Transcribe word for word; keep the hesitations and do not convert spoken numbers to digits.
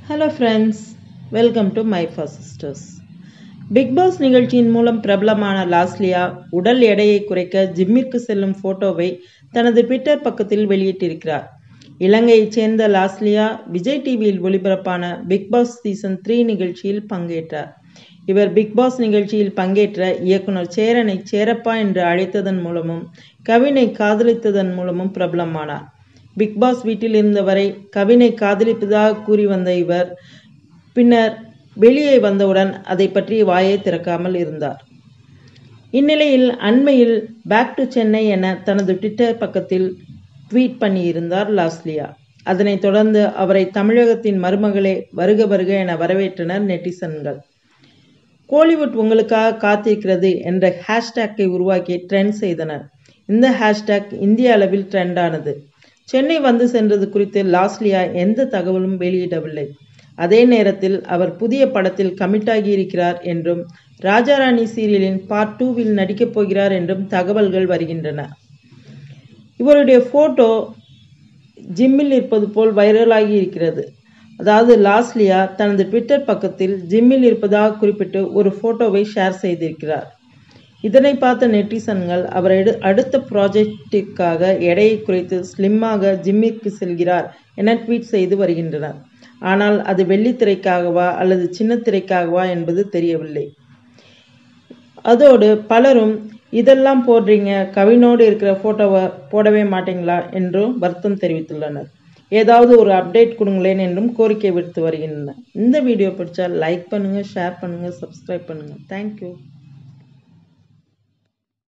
Hello friends, welcome to My Four Sisters. Bigg Boss நிகழ்ச்சியின் மூலம் பிரபலமான லாஸ்லியா உடல் எடையை குறைக்க ஜிம்மிற்கு செல்லும் போட்டோவை தனது ட்விட்டர் பக்கத்தில் வெளியிட்டிருக்கிறார். இலங்கையைச் சேர்ந்த லாஸ்லியா விஜய் டிவியில் ஒளிபரப்பான பிக் பாஸ் சீசன் த்ரீ நிகழ்ச்சியில் பங்கேற்றார். இவர் பிக் பாஸ் நிகழ்ச்சியில் பங்கேற்ற இயக்குனர் சேரனை சேரப்பா என்று அழைத்ததன் மூலமும் கவினை காதலித்ததன் மூலமும் பிரபலமானார். பிக் பாஸ் வீட்டில் இருந்தவரை கவினை காதலிப்பதாக கூறி வந்த இவர் பின்னர் வெளியே வந்தவுடன் அதை பற்றி வாயை திறக்காமல் இருந்தார். இந்நிலையில் அண்மையில் பேக் டு சென்னை என தனது ட்விட்டர் பக்கத்தில் ட்வீட் பண்ணியிருந்தார் லாஸ்லியா. அதனைத் தொடர்ந்து அவரை தமிழகத்தின் மருமகளே வருக வருக என வரவேற்றனர் நெட்டிசன்கள். கோலிவுட் உங்களுக்காக காத்திருக்கிறது என்ற ஹேஷ்டேக்கை உருவாக்கி ட்ரெண்ட் செய்தனர். இந்த ஹேஷ்டேக் இந்திய அளவில் ட்ரெண்டானது. சென்னை வந்து சென்றது குறித்து லாஸ்லியா எந்த தகவலும் வெளியிடவில்லை. அதே நேரத்தில் அவர் புதிய படத்தில் கமிட்டாகி இருக்கிறார் என்றும் ராஜாராணி சீரியலின் பார்ட் டூவில் நடிக்கப் போகிறார் என்றும் தகவல்கள் வருகின்றன. இவருடைய போட்டோ ஜிம்மில் இருப்பது போல் வைரலாகி இருக்கிறது. அதாவது லாஸ்லியா தனது ட்விட்டர் பக்கத்தில் ஜிம்மில் இருப்பதாக குறிப்பிட்டு ஒரு போட்டோவை ஷேர் செய்திருக்கிறார். இதனை பார்த்த நெட்டிசன்கள் அவர் அடுத்த ப்ராஜெக்டிற்காக எடையை குறைத்து ஸ்லிம்மாக ஜிம்மிற்கு செல்கிறார் என ட்வீட் செய்து வருகின்றனர். ஆனால் அது வெள்ளித்திரைக்காகவா அல்லது சின்ன திரைக்காகவா என்பது தெரியவில்லை. அதோடு பலரும் இதெல்லாம் போடுறீங்க, கவினோடு இருக்கிற போட்டோவை போடவே மாட்டீங்களா என்றும் வருத்தம் தெரிவித்துள்ளனர். ஏதாவது ஒரு அப்டேட் கொடுங்களேன் என்றும் கோரிக்கை விடுத்து வருகின்றனர். இந்த வீடியோ பிடிச்சா லைக் பண்ணுங்க, ஷேர் பண்ணுங்க, சப்ஸ்கிரைப் பண்ணுங்க. தேங்க்யூ.